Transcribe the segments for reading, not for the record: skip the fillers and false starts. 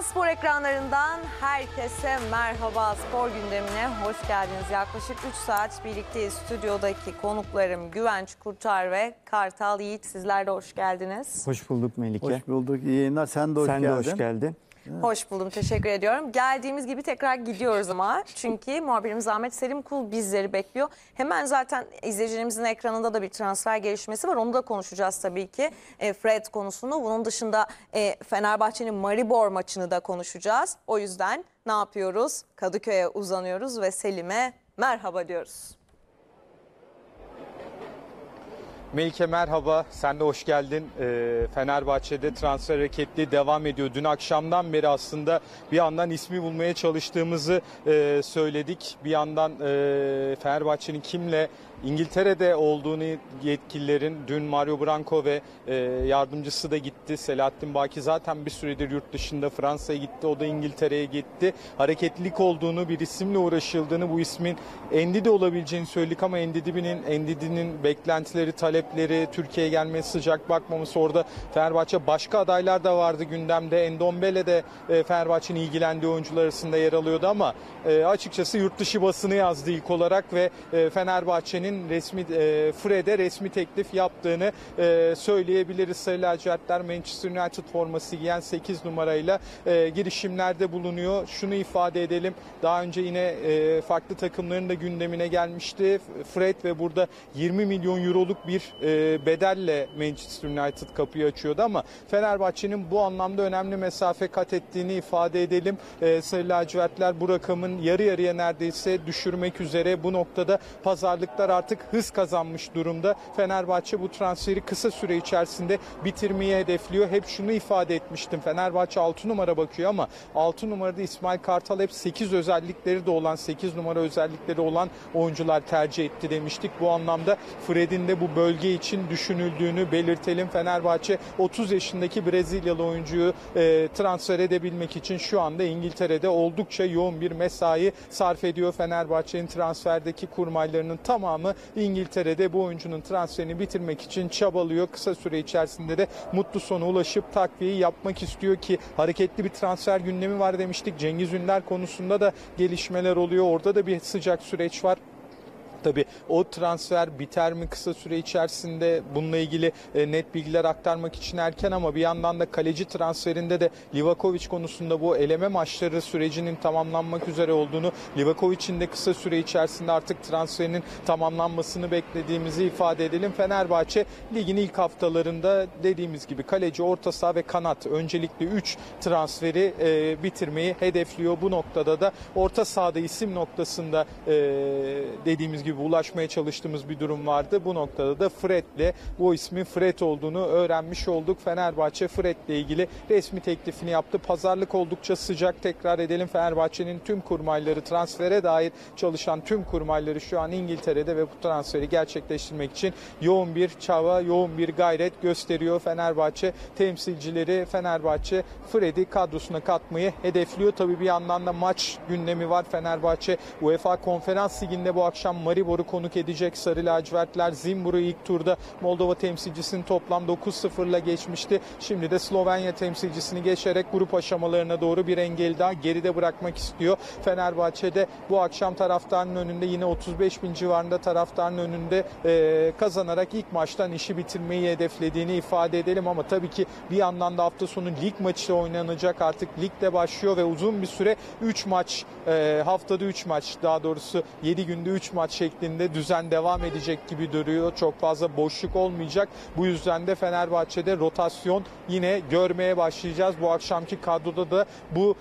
Spor ekranlarından herkese merhaba. Spor gündemine hoş geldiniz. Yaklaşık 3 saat birlikteyiz. Stüdyodaki konuklarım Güvenç Kurtar ve Kartal Yiğit. Sizler de hoş geldiniz. Hoş bulduk Melike. Hoş bulduk. İyi yayınlar. Sen de hoş geldin. Sen de hoş geldin. Hoş buldum. Teşekkür ediyorum. Geldiğimiz gibi tekrar gidiyoruz ama. Çünkü muhabirimiz Ahmet Selim Kul bizleri bekliyor. Hemen zaten izleyicilerimizin ekranında da bir transfer gelişmesi var. Onu da konuşacağız tabii ki. Fred konusunu. Bunun dışında Fenerbahçe'nin Maribor maçını da konuşacağız. O yüzden ne yapıyoruz? Kadıköy'e uzanıyoruz ve Selim'e merhaba diyoruz. Melike merhaba, sen de hoş geldin. Fenerbahçe'de transfer hareketli devam ediyor. Dün akşamdan beri aslında bir yandan ismi bulmaya çalıştığımızı söyledik. Bir yandan Fenerbahçe'nin kimle İngiltere'de olduğunu yetkililerin, dün Mario Branco ve yardımcısı da gitti. Selahattin Baki zaten bir süredir yurt dışında, Fransa'ya gitti, o da İngiltere'ye gitti. Hareketlilik olduğunu, bir isimle uğraşıldığını, bu ismin Ndidi olabileceğini söyledik ama Ndidi'nin beklentileri, talepleri, Türkiye'ye gelmesi, sıcak bakmaması, orada Fenerbahçe başka adaylar da vardı gündemde. Endombele de Fenerbahçe'nin ilgilendiği oyuncular arasında yer alıyordu ama açıkçası yurt dışı basını yazdı ilk olarak ve Fenerbahçe'nin Fred'e resmi teklif yaptığını söyleyebiliriz. Sarı lacivertler Manchester United forması giyen 8 numarayla girişimlerde bulunuyor. Şunu ifade edelim. Daha önce yine farklı takımların da gündemine gelmişti Fred ve burada 20 milyon euroluk bir bedelle Manchester United kapıyı açıyordu ama Fenerbahçe'nin bu anlamda önemli mesafe kat ettiğini ifade edelim. Sarı lacivertler bu rakamın yarı yarıya neredeyse düşürmek üzere. Bu noktada pazarlıklar artık hız kazanmış durumda. Fenerbahçe bu transferi kısa süre içerisinde bitirmeyi hedefliyor. Hep şunu ifade etmiştim. Fenerbahçe 6 numara bakıyor ama 6 numarada İsmail Kartal hep 8 özellikleri de olan, 8 numara özellikleri olan oyuncular tercih etti demiştik. Bu anlamda Fred'in de bu bölge için düşünüldüğünü belirtelim. Fenerbahçe 30 yaşındaki Brezilyalı oyuncuyu transfer edebilmek için şu anda İngiltere'de oldukça yoğun bir mesai sarf ediyor. Fenerbahçe'nin transferdeki kurmaylarının tamamı İngiltere'de bu oyuncunun transferini bitirmek için çabalıyor. Kısa süre içerisinde de mutlu sona ulaşıp takviyeyi yapmak istiyor ki hareketli bir transfer gündemi var demiştik. Cengiz Ünder konusunda da gelişmeler oluyor. Orada da bir sıcak süreç var. Tabii o transfer biter mi kısa süre içerisinde, bununla ilgili net bilgiler aktarmak için erken ama bir yandan da kaleci transferinde de Livakovic konusunda bu eleme maçları sürecinin tamamlanmak üzere olduğunu, Livakovic'in de kısa süre içerisinde artık transferinin tamamlanmasını beklediğimizi ifade edelim. Fenerbahçe ligin ilk haftalarında dediğimiz gibi kaleci, orta saha ve kanat öncelikli 3 transferi bitirmeyi hedefliyor. Bu noktada da orta sahada isim noktasında dediğimiz gibi ulaşmaya çalıştığımız bir durum vardı. Bu noktada da Fred'le, bu ismin Fred olduğunu öğrenmiş olduk. Fenerbahçe Fred'le ilgili resmi teklifini yaptı. Pazarlık oldukça sıcak. Tekrar edelim, Fenerbahçe'nin tüm kurmayları, transfere dair çalışan tüm kurmayları şu an İngiltere'de ve bu transferi gerçekleştirmek için yoğun bir çaba, yoğun bir gayret gösteriyor. Fenerbahçe temsilcileri, Fenerbahçe Fred'i kadrosuna katmayı hedefliyor. Tabii bir yandan da maç gündemi var. Fenerbahçe UEFA Konferans Ligi'nde bu akşam Maribor'u konuk edecek. Sarı lacivertler Zimbur'u ilk turda Moldova temsilcisini toplam 9-0'la geçmişti. Şimdi de Slovenya temsilcisini geçerek grup aşamalarına doğru bir engel daha geride bırakmak istiyor. Fenerbahçe'de bu akşam taraftarın önünde, yine 35 bin civarında taraftarın önünde kazanarak ilk maçtan işi bitirmeyi hedeflediğini ifade edelim ama tabii ki bir yandan da hafta sonu lig maçı oynanacak. Artık lig de başlıyor ve uzun bir süre 3 maç, haftada 3 maç, daha doğrusu 7 günde 3 maç şeklinde düzen devam edecek gibi duruyor. Çok fazla boşluk olmayacak. Bu yüzden de Fenerbahçe'de rotasyon yine görmeye başlayacağız. Bu akşamki kadroda da bu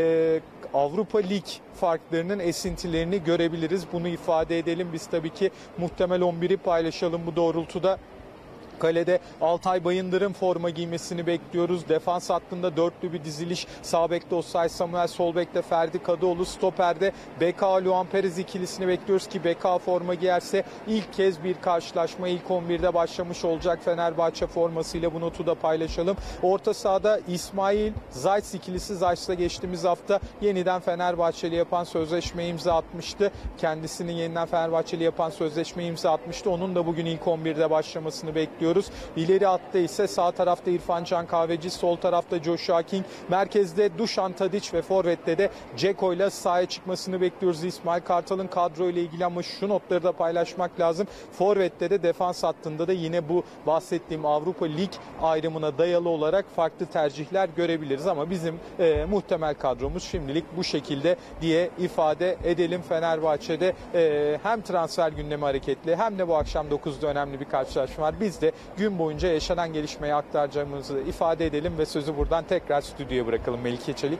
Avrupa Lig farklarının esintilerini görebiliriz. Bunu ifade edelim. Biz tabii ki muhtemel 11'i paylaşalım bu doğrultuda. Kalede Altay Bayındır'ın forma giymesini bekliyoruz. Defans hattında dörtlü bir diziliş. Sağ bekte Osay Samuel, sol bekte Ferdi Kadıoğlu, stoperde BK Luan Perez ikilisini bekliyoruz ki BK forma giyerse ilk kez bir karşılaşma ilk 11'de başlamış olacak Fenerbahçe formasıyla, bu notu da paylaşalım. Orta sahada İsmail Zayt ikilisi, Zayt'la geçtiğimiz hafta yeniden Fenerbahçeli yapan sözleşme imza atmıştı. Kendisinin yeniden Fenerbahçeli yapan sözleşme imza atmıştı. Onun da bugün ilk 11'de başlamasını bekliyoruz. görüyoruz. İleri hatta ise sağ tarafta İrfan Can Kahveci, sol tarafta Joshua King, merkezde Dušan Tadić ve forvette de Dzeko ile sahaya çıkmasını bekliyoruz. İsmail Kartal'ın kadro ile ilgili ama şu notları da paylaşmak lazım. Forvette de defans hattında da yine bu bahsettiğim Avrupa Lig ayrımına dayalı olarak farklı tercihler görebiliriz ama bizim muhtemel kadromuz şimdilik bu şekilde diye ifade edelim. Fenerbahçe'de hem transfer gündemi hareketli hem de bu akşam 9'da önemli bir karşılaşma var. Biz de gün boyunca yaşanan gelişmeyi aktaracağımızı ifade edelim ve sözü buradan tekrar stüdyoya bırakalım. Melike Çelik.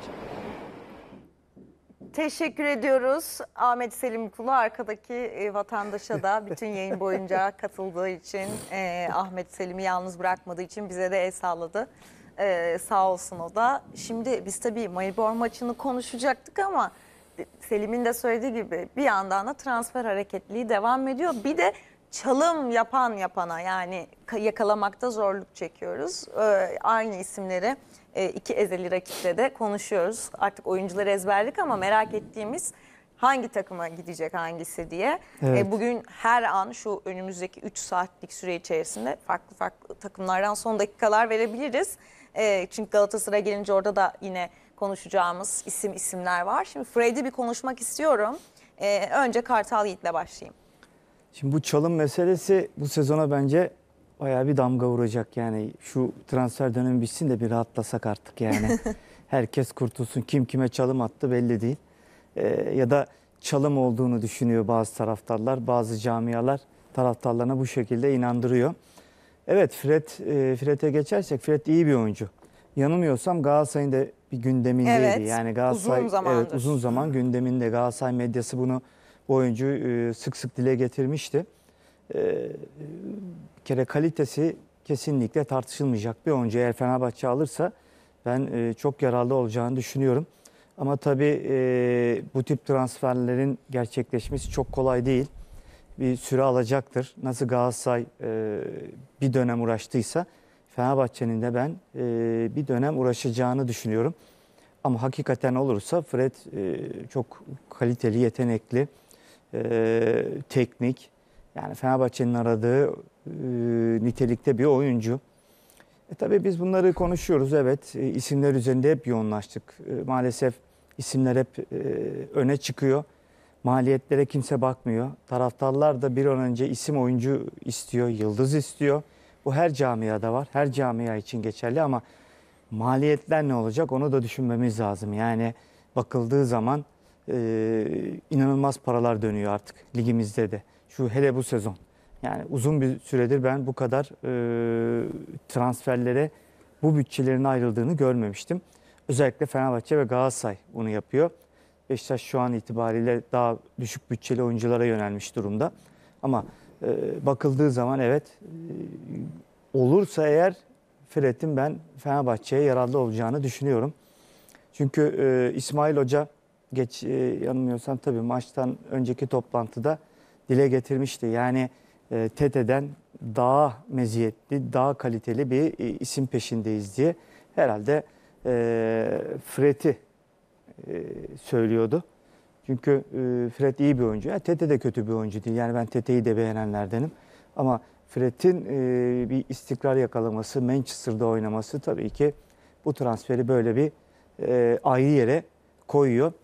Teşekkür ediyoruz Ahmet Selim Kul'a, arkadaki vatandaşa da bütün yayın boyunca katıldığı için, Ahmet Selim'i yalnız bırakmadığı için bize de el salladı. Sağ olsun o da. Şimdi biz tabii Maribor maçını konuşacaktık ama Selim'in de söylediği gibi bir yandan da transfer hareketliliği devam ediyor. Bir de çalım yapana yani yakalamakta zorluk çekiyoruz. Aynı isimleri iki ezeli rakiple de konuşuyoruz. Artık oyuncuları ezberledik ama merak ettiğimiz hangi takıma gidecek hangisi diye. Evet. Bugün her an şu önümüzdeki 3 saatlik süre içerisinde farklı takımlardan son dakikalar verebiliriz. Çünkü Galatasaray'a gelince orada da yine konuşacağımız isimler var. Şimdi Fred'i bir konuşmak istiyorum. Önce Kartal Yiğit'le başlayayım. Şimdi bu çalım meselesi bu sezona bence bayağı bir damga vuracak. Yani şu transfer dönemi bitsin de bir rahatlasak artık yani. Herkes kurtulsun. Kim kime çalım attı belli değil. Ya da çalım olduğunu düşünüyor bazı taraftarlar. Bazı camialar taraftarlarına bu şekilde inandırıyor. Evet, Fred'e geçersek, Fred iyi bir oyuncu. Yanılmıyorsam Galatasaray'ın da bir gündemindeydi. Evet, Yani Galatasaray uzun zamandır. evet, uzun zaman gündeminde. Galatasaray medyası bu oyuncuyu sık sık dile getirmişti. Bir kere kalitesi kesinlikle tartışılmayacak bir oyuncu. Eğer Fenerbahçe alırsa ben çok yararlı olacağını düşünüyorum. Ama tabii bu tip transferlerin gerçekleşmesi çok kolay değil. Bir süre alacaktır. Nasıl Galatasaray bir dönem uğraştıysa Fenerbahçe'nin de ben bir dönem uğraşacağını düşünüyorum. Ama hakikaten olursa Fred çok kaliteli, yetenekli, teknik. Yani Fenerbahçe'nin aradığı nitelikte bir oyuncu. Tabii biz bunları konuşuyoruz. Evet, isimler üzerinde hep yoğunlaştık. Maalesef isimler hep öne çıkıyor. Maliyetlere kimse bakmıyor. Taraftarlar da bir an önce isim oyuncu istiyor, yıldız istiyor. Bu her camiada var. Her camia için geçerli ama maliyetler ne olacak onu da düşünmemiz lazım. Yani bakıldığı zaman inanılmaz paralar dönüyor artık ligimizde de. Hele bu sezon. Yani uzun bir süredir ben bu kadar transferlere bu bütçelerin ayrıldığını görmemiştim. Özellikle Fenerbahçe ve Galatasaray bunu yapıyor. Beşiktaş şu an itibariyle daha düşük bütçeli oyunculara yönelmiş durumda. Ama bakıldığı zaman evet olursa eğer Fred'in ben Fenerbahçe'ye yararlı olacağını düşünüyorum. Çünkü İsmail Hoca yanılmıyorsam tabii maçtan önceki toplantıda dile getirmişti. Yani TT'den daha meziyetli, daha kaliteli bir isim peşindeyiz diye. Herhalde Fred'i söylüyordu. Çünkü Fred iyi bir oyuncu. Tete de kötü bir oyuncu değil. Yani ben Tete'yi de beğenenlerdenim. Ama Fred'in bir istikrar yakalaması, Manchester'da oynaması tabii ki bu transferi böyle bir ayrı yere koyuyor.